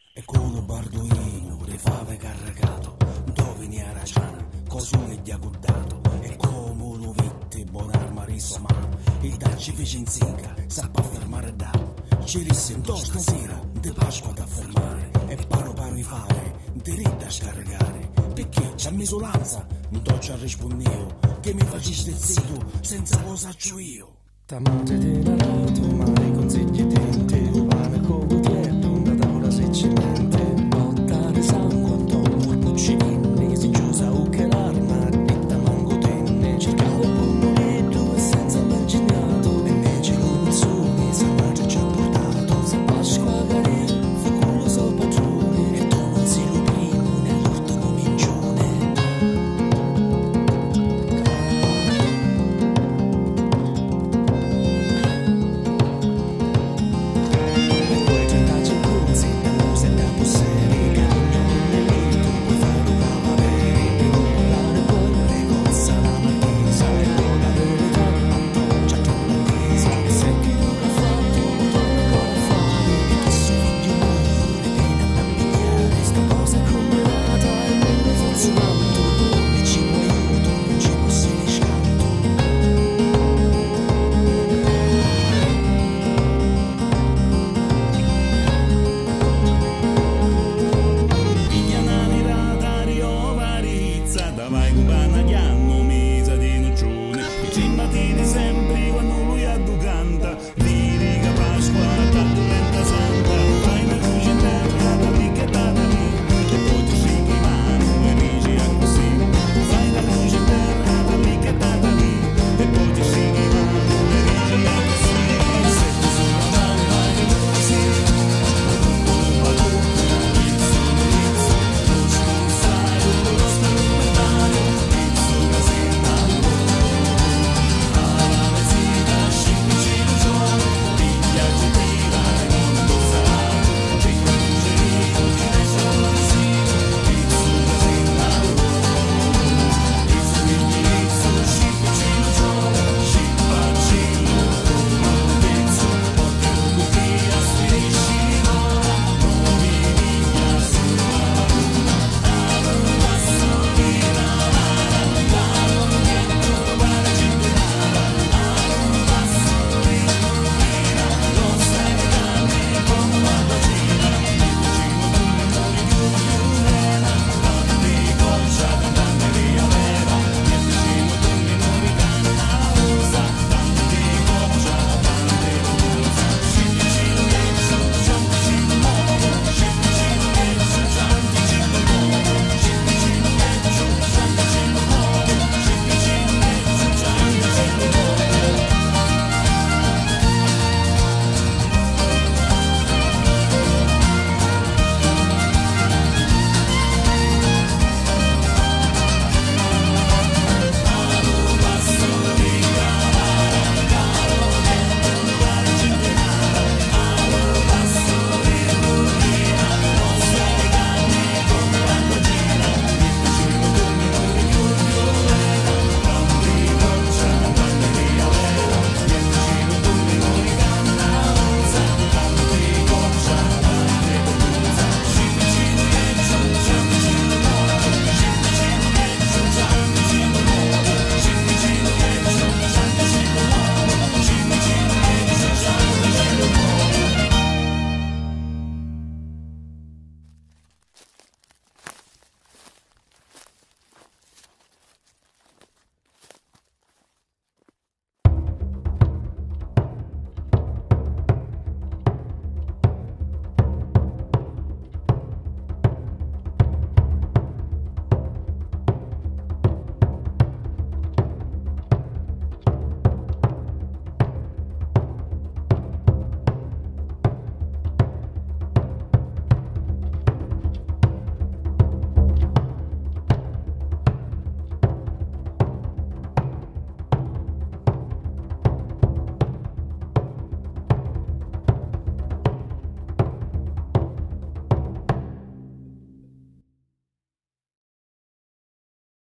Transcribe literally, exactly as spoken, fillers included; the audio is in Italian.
E con un barduino le fave carregato, dove ne era ciana, cos'une gli ha guardato, e come uno vitte buon'arma risomano, e da ci fece in zinca, sappa fermare da, ci disse in stasera, di Pasqua da fermare, e paro paro i fare, diritto a scaricare, perché c'ha misulanza, non t'ho già rispondio, che mi faciste zitto, senza cosa c'ho io. T'amante te la dato, ma i consigli te